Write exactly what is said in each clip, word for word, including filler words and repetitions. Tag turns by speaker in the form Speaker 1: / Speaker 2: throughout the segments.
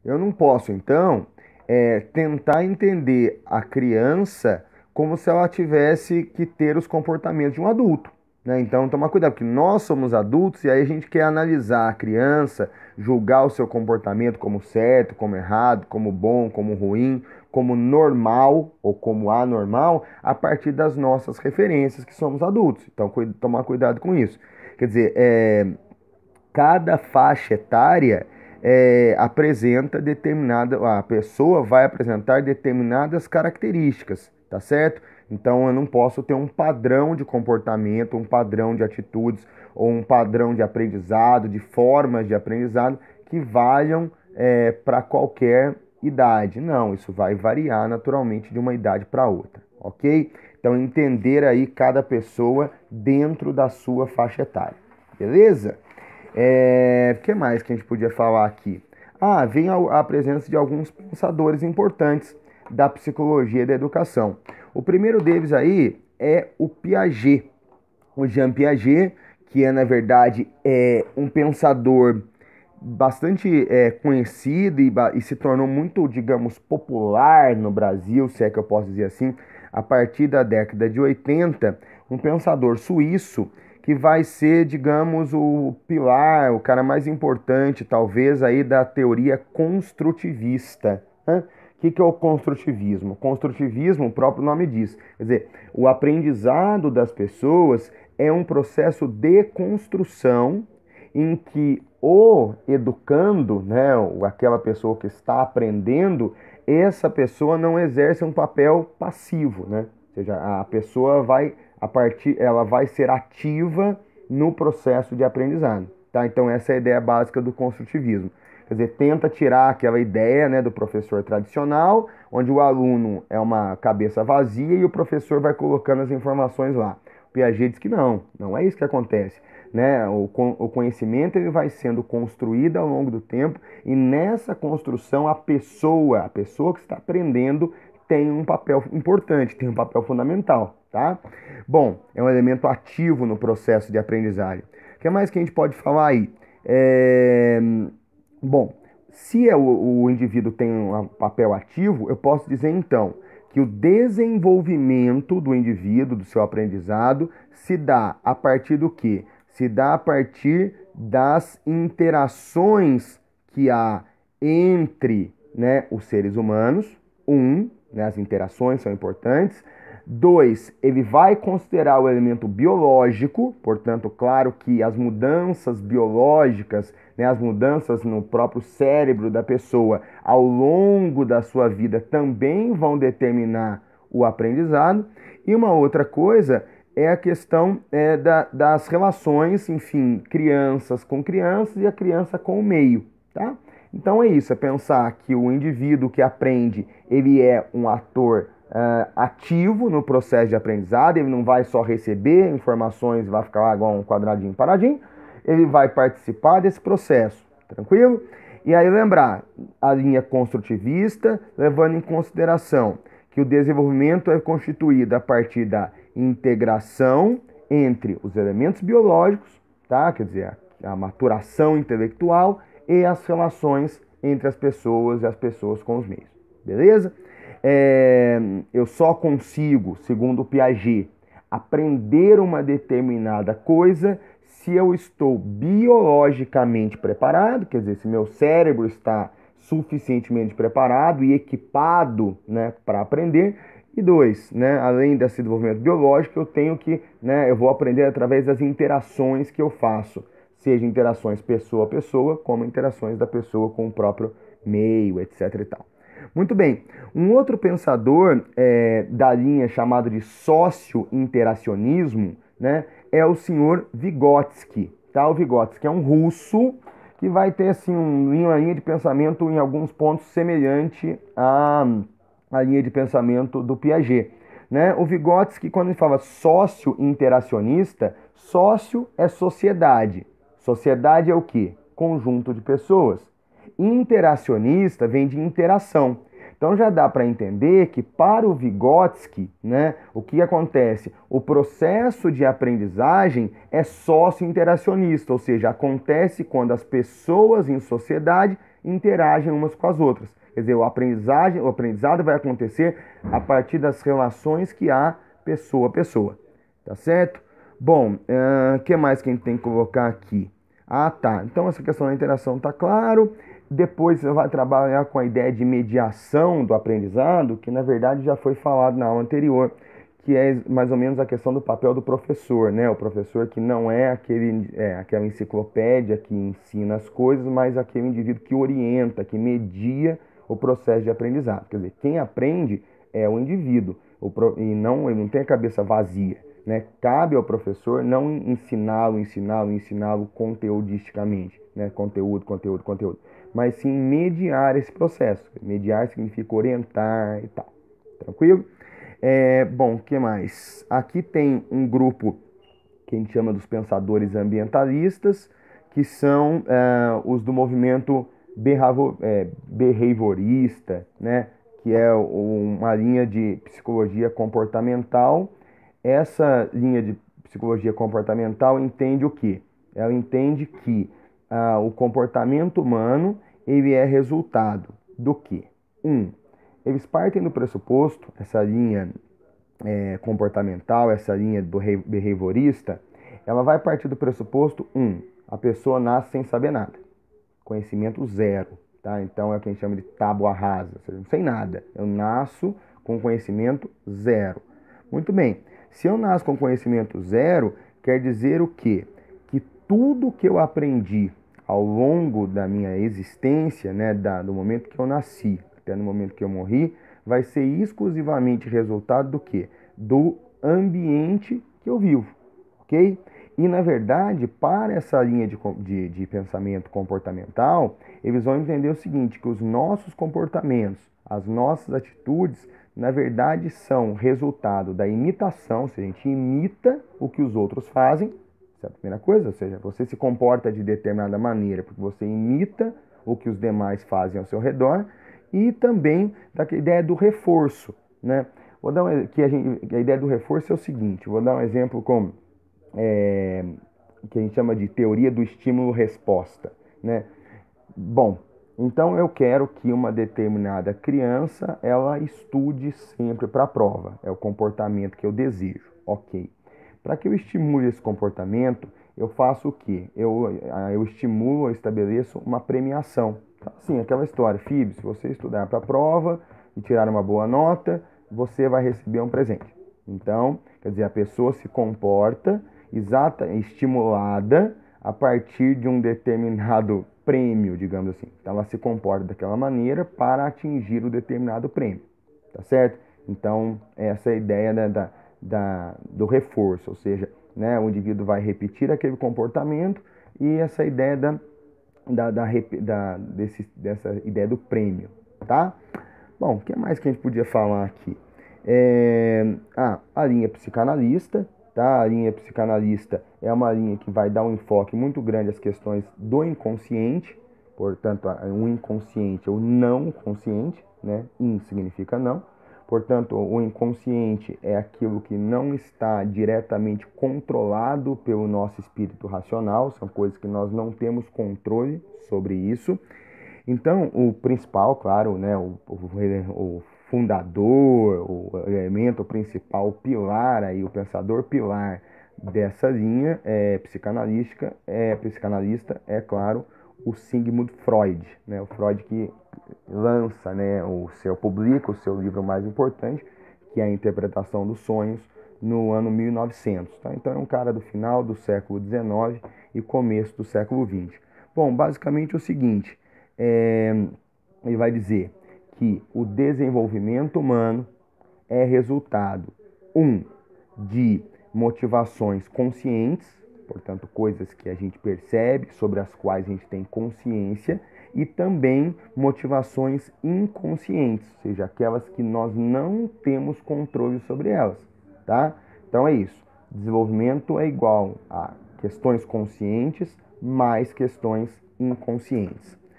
Speaker 1: Eu não posso, então, é, tentar entender a criança como se ela tivesse que ter os comportamentos de um adulto, né? Então, tomar cuidado, porque nós somos adultos e aí a gente quer analisar a criança, julgar o seu comportamento como certo, como errado, como bom, como ruim, como normal ou como anormal, a partir das nossas referências que somos adultos. Então, cu- tomar cuidado com isso. Quer dizer, é, cada faixa etária é, apresenta determinada, a pessoa vai apresentar determinadas características, tá certo? Então eu não posso ter um padrão de comportamento, um padrão de atitudes ou um padrão de aprendizado, de formas de aprendizado que valham é, para qualquer idade. Não, isso vai variar naturalmente de uma idade para outra, ok? Então entender aí cada pessoa dentro da sua faixa etária, beleza? É, o que mais que a gente podia falar aqui? Ah, vem a, a presença de alguns pensadores importantes da psicologia da educação. O primeiro deles aí é o Piaget, o Jean Piaget, que é, na verdade, é um pensador bastante é, conhecido e, ba- e se tornou muito, digamos, popular no Brasil, se é que eu posso dizer assim, a partir da década de oitenta, um pensador suíço que vai ser, digamos, o pilar, o cara mais importante, talvez, aí da teoria construtivista, né? O que que é o construtivismo? O construtivismo, o próprio nome diz, quer dizer, o aprendizado das pessoas é um processo de construção em que o educando, né, aquela pessoa que está aprendendo, essa pessoa não exerce um papel passivo, né? Ou seja, a pessoa vai a partir, ela vai ser ativa no processo de aprendizado, tá? Então essa é a ideia básica do construtivismo. Quer dizer, tenta tirar aquela ideia, né, do professor tradicional, onde o aluno é uma cabeça vazia e o professor vai colocando as informações lá. O Piaget diz que não, não é isso que acontece, né? O, o conhecimento ele vai sendo construído ao longo do tempo e nessa construção a pessoa, a pessoa que está aprendendo tem um papel importante, tem um papel fundamental, tá? Bom, é um elemento ativo no processo de aprendizagem. O que mais que a gente pode falar aí? É... Bom, se é o, o indivíduo tem um papel ativo, eu posso dizer então que o desenvolvimento do indivíduo, do seu aprendizado, se dá a partir do quê? Se dá a partir das interações que há entre, né, os seres humanos. Um, né, as interações são importantes. Dois, ele vai considerar o elemento biológico, portanto, claro que as mudanças biológicas, né, as mudanças no próprio cérebro da pessoa ao longo da sua vida também vão determinar o aprendizado. E uma outra coisa é a questão é, da, das relações, enfim, crianças com crianças e a criança com o meio, tá? Então é isso, é pensar que o indivíduo que aprende, ele é um ator uh, ativo no processo de aprendizado, ele não vai só receber informações e vai ficar lá igual um quadradinho paradinho, ele vai participar desse processo, tranquilo? E aí lembrar, a linha construtivista, levando em consideração que o desenvolvimento é constituído a partir da integração entre os elementos biológicos, tá? Quer dizer, a, a maturação intelectual e as relações entre as pessoas e as pessoas com os meios, beleza? É, eu só consigo, segundo o Piaget, aprender uma determinada coisa se eu estou biologicamente preparado, quer dizer, se meu cérebro está suficientemente preparado e equipado, né, para aprender. E dois, né, além desse desenvolvimento biológico, eu tenho que, né, eu vou aprender através das interações que eu faço, seja interações pessoa a pessoa, como interações da pessoa com o próprio meio, etc e tal. Muito bem, um outro pensador é, da linha chamada de socio-interacionismo, né, é o senhor Vygotsky, tá? O Vygotsky é um russo que vai ter assim uma linha de pensamento em alguns pontos semelhante à, à linha de pensamento do Piaget, né? O Vygotsky, quando ele fala sócio-interacionista, sócio é sociedade. Sociedade é o quê? Conjunto de pessoas. Interacionista vem de interação. Então já dá para entender que para o Vygotsky, né, o que acontece? O processo de aprendizagem é sócio-interacionista, ou seja, acontece quando as pessoas em sociedade interagem umas com as outras. Quer dizer, o, aprendizagem, o aprendizado vai acontecer a partir das relações que há pessoa a pessoa. Tá certo? Bom, o uh, que mais que a gente tem que colocar aqui? Ah, tá. Então essa questão da interação tá claro. Depois você vai trabalhar com a ideia de mediação do aprendizado, que na verdade já foi falado na aula anterior, que é mais ou menos a questão do papel do professor, né? O professor que não é, aquele, é aquela enciclopédia que ensina as coisas, mas aquele indivíduo que orienta, que media o processo de aprendizado. Quer dizer, quem aprende é o indivíduo, o pro, e não, ele não tem a cabeça vazia. Né? Cabe ao professor não ensiná-lo, ensiná-lo, ensiná-lo conteudisticamente, né? Conteúdo, conteúdo, conteúdo, mas sim mediar esse processo. Mediar significa orientar e tal. Tranquilo? É, bom, o que mais? Aqui tem um grupo que a gente chama dos pensadores ambientalistas, que são é, os do movimento behaviorista, né? Que é uma linha de psicologia comportamental. Essa linha de psicologia comportamental entende o quê? Ela entende que ah, o comportamento humano ele é resultado do quê? Um, eles partem do pressuposto, essa linha é, comportamental, essa linha do behaviorista, ela vai partir do pressuposto, um, a pessoa nasce sem saber nada, conhecimento zero, tá? Então é o que a gente chama de tábua rasa, ou seja, não sei nada, eu nasço com conhecimento zero. Muito bem. Se eu nasço com conhecimento zero, quer dizer o quê? Que tudo que eu aprendi ao longo da minha existência, né, da, do momento que eu nasci até no momento que eu morri, vai ser exclusivamente resultado do quê? Do ambiente que eu vivo, ok? E, na verdade, para essa linha de, de, de pensamento comportamental, eles vão entender o seguinte, que os nossos comportamentos, as nossas atitudes, na verdade, são resultado da imitação, se a gente imita o que os outros fazem, essa é a primeira coisa, ou seja, você se comporta de determinada maneira porque você imita o que os demais fazem ao seu redor, e também da ideia do reforço, né? Vou dar um, que a, gente, a ideia do reforço é o seguinte, vou dar um exemplo como é, que a gente chama de teoria do estímulo-resposta, né? Bom, então eu quero que uma determinada criança ela estude sempre para a prova, é o comportamento que eu desejo, ok. Para que eu estimule esse comportamento, eu faço o quê? Eu, eu estimulo, eu estabeleço uma premiação. Sim, aquela história, Phoebe, se você estudar para a prova e tirar uma boa nota, você vai receber um presente. Então, quer dizer, a pessoa se comporta exata, estimulada a partir de um determinado prêmio, digamos assim. Então, ela se comporta daquela maneira para atingir o determinado prêmio, tá certo? Então, essa é a ideia da, da, da, do reforço, ou seja, né, o indivíduo vai repetir aquele comportamento e essa ideia da Da, da, da, desse, dessa ideia do prêmio, tá? Bom, o que mais que a gente podia falar aqui? É, ah, a linha psicanalista, tá? A linha psicanalista é uma linha que vai dar um enfoque muito grande às questões do inconsciente, portanto, um inconsciente ou não consciente, né? In significa não. Portanto, o inconsciente é aquilo que não está diretamente controlado pelo nosso espírito racional, são coisas que nós não temos controle sobre isso. Então, o principal, claro, né, o, o, o fundador, o elemento principal, o pilar, aí, o pensador pilar dessa linha é, psicanalística, é, psicanalista é, claro, o Sigmund Freud, né, o Freud que lança, né, o seu, publica o seu livro mais importante, que é a Interpretação dos Sonhos, no ano mil e novecentos. Tá? Então é um cara do final do século dezenove e começo do século vinte. Bom, basicamente é o seguinte, é, ele vai dizer que o desenvolvimento humano é resultado, um, de motivações conscientes, portanto, coisas que a gente percebe, sobre as quais a gente tem consciência, e também motivações inconscientes, ou seja, aquelas que nós não temos controle sobre elas, tá? Então é isso. Desenvolvimento é igual a questões conscientes mais questões inconscientes.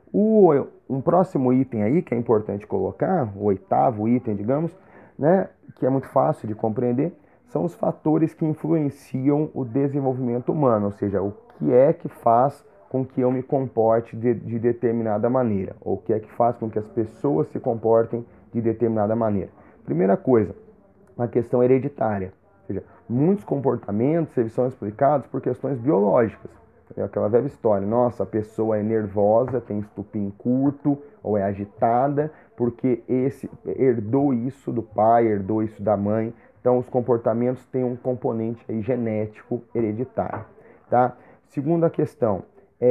Speaker 1: O, um próximo item aí que é importante colocar, o oitavo item, digamos, né, que é muito fácil de compreender, são os fatores que influenciam o desenvolvimento humano, ou seja, o que é que faz com que eu me comporte de, de determinada maneira, ou o que é que faz com que as pessoas se comportem de determinada maneira. Primeira coisa, a questão hereditária, ou seja, muitos comportamentos eles são explicados por questões biológicas. É aquela velha história, nossa, a pessoa é nervosa, tem estupim curto ou é agitada, porque esse herdou isso do pai, herdou isso da mãe. Então, os comportamentos têm um componente aí genético hereditário, tá? Segunda questão,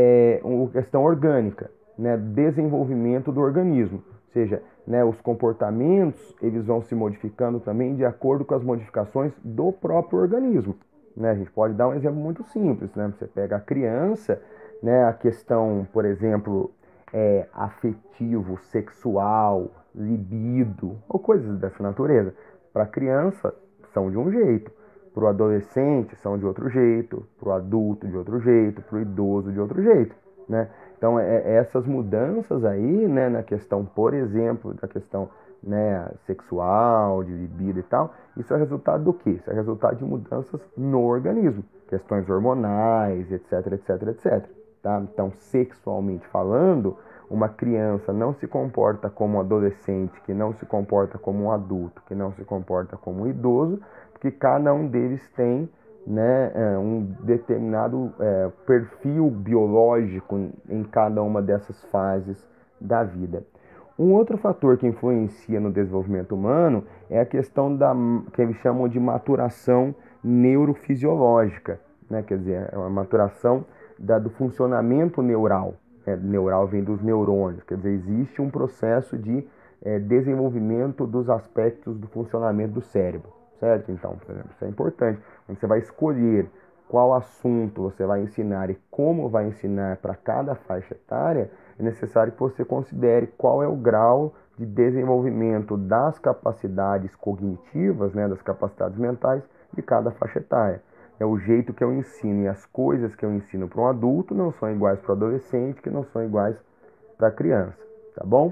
Speaker 1: é uma questão orgânica, né? Desenvolvimento do organismo, ou seja, né, os comportamentos eles vão se modificando também de acordo com as modificações do próprio organismo. Né? A gente pode dar um exemplo muito simples, né? Você pega a criança, né? A questão, por exemplo, é, afetivo, sexual, libido, ou coisas dessa natureza. Para a criança, são de um jeito. Para o adolescente, são de outro jeito. Para o adulto, de outro jeito. Para o idoso, de outro jeito. Né? Então, é, é essas mudanças aí, né, na questão, por exemplo, da questão né, sexual, de libido e tal, isso é resultado do quê? Isso é resultado de mudanças no organismo, questões hormonais, etc, etc, etc. Tá? Então, sexualmente falando, uma criança não se comporta como um adolescente, que não se comporta como um adulto, que não se comporta como um idoso, porque cada um deles tem né, um determinado é, perfil biológico em cada uma dessas fases da vida. Um outro fator que influencia no desenvolvimento humano é a questão da que eles chamam de maturação neurofisiológica, né? Quer dizer, é uma maturação da, do funcionamento neural. É, neural vem dos neurônios, quer dizer, existe um processo de é, desenvolvimento dos aspectos do funcionamento do cérebro, certo? Então, por exemplo, isso é importante. Você vai escolher qual assunto você vai ensinar e como vai ensinar para cada faixa etária, é necessário que você considere qual é o grau de desenvolvimento das capacidades cognitivas, né, das capacidades mentais de cada faixa etária. É o jeito que eu ensino e as coisas que eu ensino para um adulto não são iguais para o adolescente, que não são iguais para a criança, tá bom?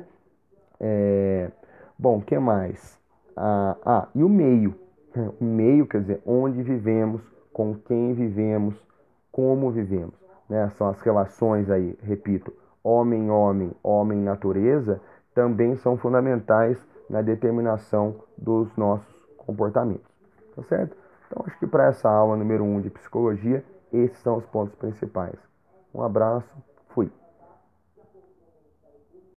Speaker 1: É... Bom, o que mais? Ah, ah, e o meio. O meio, quer dizer, onde vivemos, com quem vivemos, como vivemos. Né? São as relações aí, repito, homem-homem, homem-natureza, também são fundamentais na determinação dos nossos comportamentos. Tá certo? Então, acho que para essa aula número um de psicologia, esses são os pontos principais. Um abraço.